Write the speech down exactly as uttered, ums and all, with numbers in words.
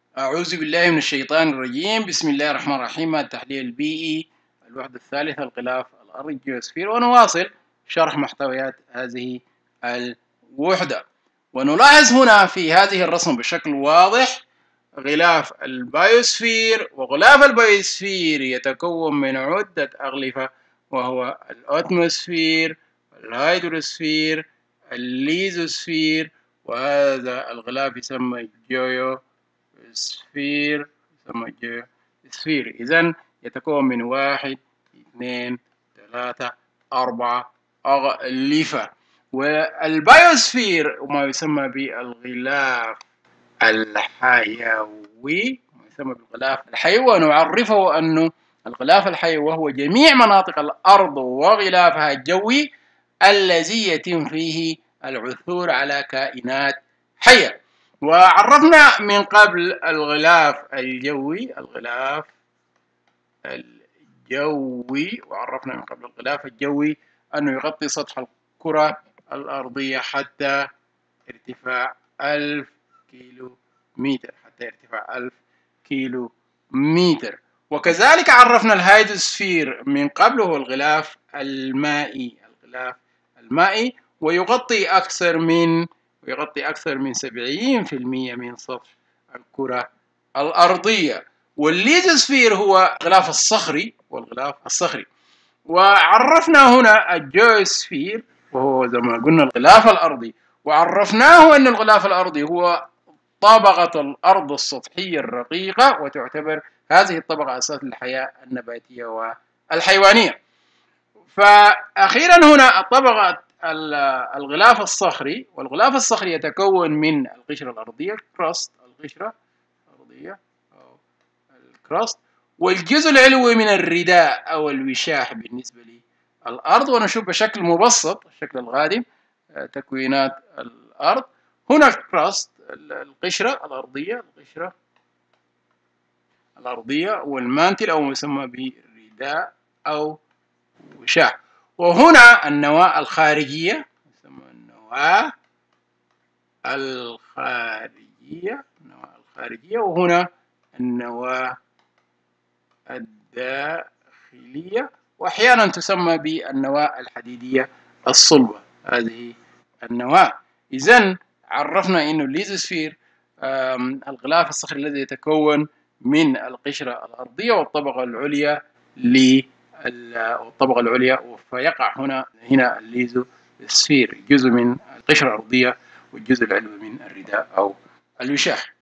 أعوذ بالله من الشيطان الرجيم. بسم الله الرحمن الرحيم. التحليل البيئي، الوحدة الثالثة، الغلاف الأرضي، الجيوسفير. ونواصل شرح محتويات هذه الوحدة. ونلاحظ هنا في هذه الرسم بشكل واضح غلاف البايوسفير، وغلاف البايوسفير يتكون من عدة أغلفة، وهو الأتموسفير، الهيدروسفير، الليزوسفير، وهذا الغلاف يسمى الجيو سفير يسمى جيو سفير. إذن يتكون من واحد، اثنين، ثلاثة، أربعة أغلفة. والبايوسفير ما يسمى بالغلاف الحيوي، ما يسمى بالغلاف الحيوي، ونعرفه أنه الغلاف الحيوي وهو جميع مناطق الأرض وغلافها الجوي الذي يتم فيه العثور على كائنات حية. وعرفنا من قبل الغلاف الجوي الغلاف الجوي وعرفنا من قبل الغلاف الجوي أنه يغطي سطح الكرة الأرضية حتى ارتفاع ألف كيلو متر حتى ارتفاع ألف كيلو متر. وكذلك عرفنا الهيدروسفير من قبل، هو الغلاف المائي الغلاف المائي ويغطي أكثر من ويغطي أكثر من سبعين بالمئة من سطح الكرة الأرضية. والليزوسفير هو الغلاف الصخري والغلاف الصخري. وعرفنا هنا الجيوسفير وهو زي ما قلنا الغلاف الأرضي، وعرفناه أن الغلاف الأرضي هو طبقة الأرض السطحية الرقيقة، وتعتبر هذه الطبقة أساس للحياة النباتية والحيوانية. فأخيرا هنا طبقة الغلاف الصخري، والغلاف الصخري يتكون من القشرة الأرضية الكراست القشرة الأرضية أو الكراست، والجزء العلوي من الرداء أو الوشاح بالنسبة للأرض. ونشوف بشكل مبسط الشكل القادم تكوينات الأرض. هنا الكراست القشرة الأرضية القشرة الأرضية والمانتل أو ما يسمى بالرداء أو وشاح. وهنا النواة الخارجية يسمى النواة الخارجية النواة الخارجية وهنا النواة الداخلية، وأحيانا تسمى بالنواة الحديدية الصلبة هذه النواة. إذن عرفنا أنه الليزوسفير الغلاف الصخري الذي يتكون من القشرة الأرضية والطبقة العليا للطبقة العليا، فيقع هنا هنا الليزوسفير جزء من القشرة الأرضية والجزء العلوي من الرداء أو الوشاح.